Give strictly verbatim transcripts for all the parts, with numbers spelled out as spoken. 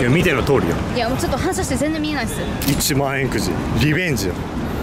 いや見ての通りよ。 いやもうちょっと反射して全然見えないっす。 いちまんえんくじリベンジよ。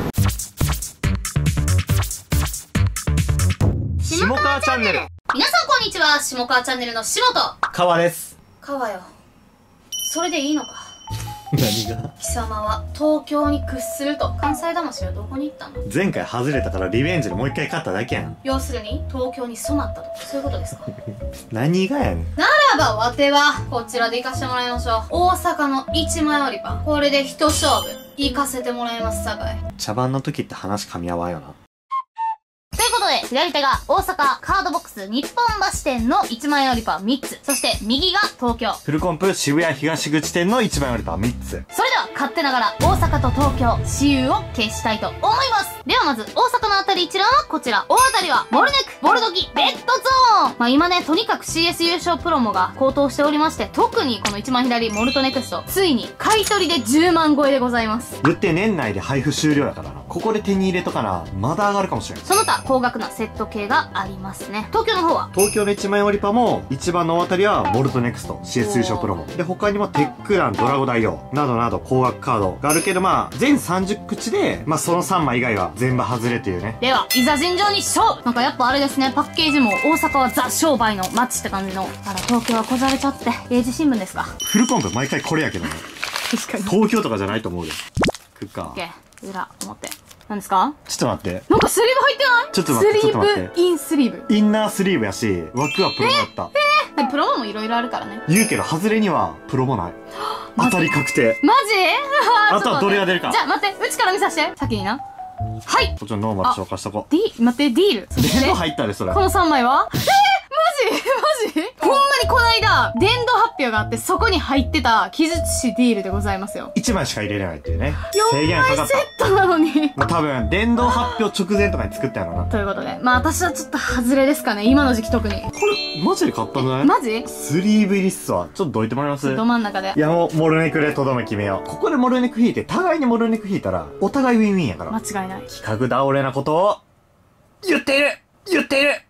下川チャンネル。 皆さんこんにちは、下川チャンネルの下と川です。 川よ。それでいいのか。 何が？ 貴様は東京に屈すると関西魂はどこに行ったの？ 前回外れたからリベンジでもう一回勝っただけやん。 要するに東京に染まったと、そういうことですか？ 何がやねん。 ならばわてはこちらで行かせてもらいましょう。大阪の一枚折りパン、これで一勝負行かせてもらいますさかい。 茶番の時って話噛み合わんよな。 ということで、左手が大阪カードボックス日本橋店のいちまん円折りパンみっつ。そして右が東京。 フルコンプ渋谷東口店のいちまん円折りパンみっつ。 それでは勝手ながら大阪と東京、私有を決したいと思います。ではまず大阪の当たり一覧はこちら。大当たりはモルネク、ボルドギ、レッドゾーン。まあ今ね、とにかく シーエス 優勝プロモが高騰しておりまして、特にこの一番左モルトネクスト、ついに買い取りでじゅうまん超えでございます。 言って年内で配布終了やからな。ここで手に入れとかな、まだ上がるかもしれん。 その他高額なセット系がありますね。東京の方は東京のいちまん円折りパンも一番の大当たりはモルトネクスト シーエス 優勝プロモで、他にもテックラン、ドラゴ大王などなど高額カードがあるけど、まあ全さんじゅう口でまあそのさんまい以外は全部外れというね。 ではいざ尋常に勝負。なんかやっぱあれですね、パッケージも大阪はザ商売の街って感じの。あら東京はこざれちゃって、英字新聞ですか。 フルコンプ毎回これやけどね。 確かに。 東京とかじゃないと思うで。くっか。 オッケー、裏表。何ですか？ ちょっと待って。 なんかスリーブ入ってない？ ちょっと待って、ちょっと待って。 スリーブインスリーブ。 インナースリーブやし、枠はプロモだった。 えー、プロモもいろいろあるからね。 言うけど、外れにはプロモない。当たり確定。 マジ？ あとはどれが出るか。 じゃあ待って、うちから見させて。先にな。はい。 こっちのノーマル紹介しとこう。 D、待って、ディール。 デート入ったで、それ。 このさんまいはえー、マジマジほんまにこの間、殿堂発表があって、そこに入ってた、記述師ディールでございますよ。 いちまいしか入れれないっていうね。制限よんまいかかっセットなのに。 た。多分、殿堂発表直前とかに作ったやろな。 ということで、まあ私はちょっと外れですかね、今の時期特に。 これ、マジで買ったんじゃない？ マジ？ スリーブ入りっすわ。ちょっとどいてもらいます？ ど真ん中で。 いやもう、モルネクでとどめ決めよう。ここでモルネク引いて、互いにモルネク引いたら、お互いウィンウィンやから。 間違いない。 企画倒れなことを、言っている言っている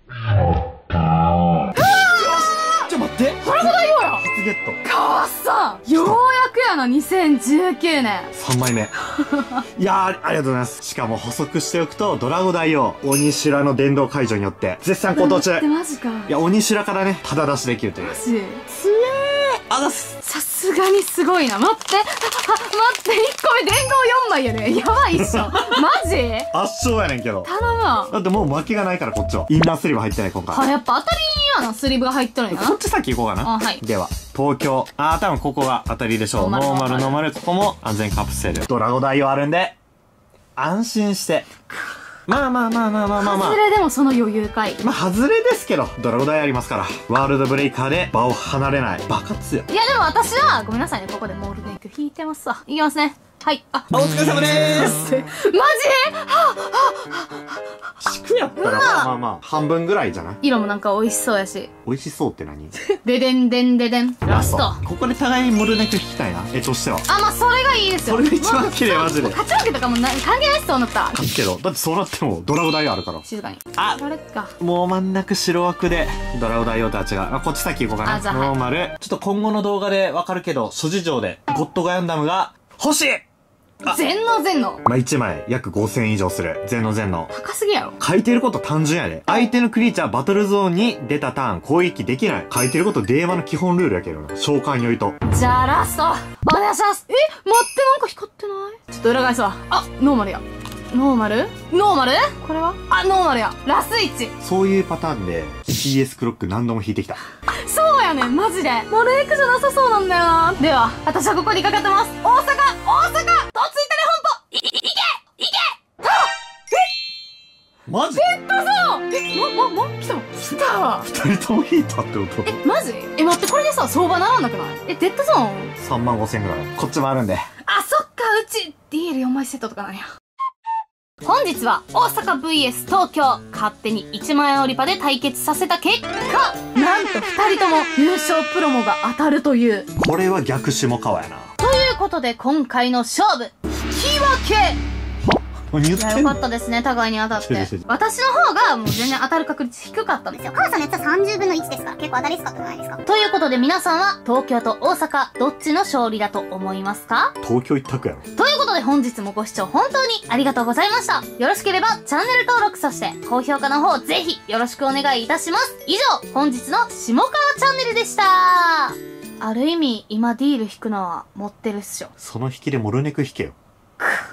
ちょ、待って。 これもだよや。 初ゲット。 川さん、ようやくやな、にせんじゅうきゅうねん。 さんまいめ。いやー、ありがとうございます。しかも補足しておくと、ドラゴ大王、鬼修羅の殿堂解除によって、絶賛高騰中。 え、マジか。 いや、鬼修羅からね、ただ出しできるという。 マジつえーあざっす。 さすがにすごいな。待って。あ、待って。いっこめ殿堂よんまいやね。やばいっしょ。マジ圧勝やねんけど。 頼むわ。 だってもう負けがないからこっちは。インナースリーブ入ってない今回。 あ、やっぱ当たりにはな、スリーブが入っとるんやな。 こっち先行こうかな。 あ、はい。 では、東京。あー、多分ここが当たりでしょう。ノーマル、ノーマル。ここも安全カプセル。ドラゴ大王あるんで、安心して。まあまあまあまあまあまあまあ。 外れでもその余裕かい。 まあ外れですけど、ドラゴ大ありますから。ワールドブレイカーで場を離れない。バカ強い。 いやでも私は、ごめんなさいね、ここでモールメイク引いてますわ。いきますね。はい。あ、 お疲れ様でーす。 マジ？はぁ、 地区やったらまあまあまあ、半分ぐらいじゃない？ 色もなんか美味しそうやし。 美味しそうって何？ ででんでんででん。ラスト。 ここで互いにモルネク引きたいな。絵としては。 あ、まあそれがいいですよ。 それが一番綺麗マジで。 勝ち負けとかもな関係ないっす、そうなったら。 勝つけど、だってそうなってもドラゴ大王あるから。 静かに。 あ、 あれか。 もう真ん中白枠で、ドラゴ大王たちが、あ、こっち先行こうかな。 あ、じゃあ、はい、 ノーマル。ちょっと今後の動画でわかるけど、諸事情で、ゴッドガンダムが欲しい。 全能全能。 まあ、いちまい約ごせん以上する。全能全能。 高すぎやろ。 書いてること単純やで。相手のクリーチャーバトルゾーンに出たターン攻撃できない。書いてることデーマの基本ルールやけどな。召喚よいと。 じゃあラストお願いします。え、待って、なんか光ってない？ちょっと裏返すわ。あ、ノーマルや。ノーマルノーマルこれはあ、ノーマルや。ラスイチ。 そういうパターンで シーエス クロック何度も引いてきた。 そうやねん、マジで。モルエクじゃなさそうなんだよな。では、私はここにかかってます。大阪大阪とついたね本舗い、い、いけいけあえマジデッドゾーンえ、ま、ま、ま、来た来た二人とも引いたってことえ、マジえ、待って、これでさ、相場ならんなくないえ、デッドゾーンさんまんごせんぐらい。こっちもあるんで。 あ、そっか、うち、ディールよんまいセットとかなんや。本日は大阪 ブイエス 東京勝手にいちまん円折りパで対決させた結果、なんとふたりとも優勝プロモが当たるという。 これは逆下川やな。 ということで今回の勝負、引き分け何言っいや、よかてんの。 ったですね、互いに当たってしてるしてる。 私の方がもう全然当たる確率低かったんですよ。 母さんのやつはさんじゅうぶんのいちですから、結構当たりやすかったじゃないですか。 ということで皆さんは東京と大阪どっちの勝利だと思いますか？ 東京一択やろ。 ということで本日もご視聴本当にありがとうございました。よろしければチャンネル登録、そして高評価の方ぜひよろしくお願いいたします。以上、本日の下川チャンネルでした。ある意味今ディール引くのは持ってるっしょ。 その引きでモルネク引けよ。 くっ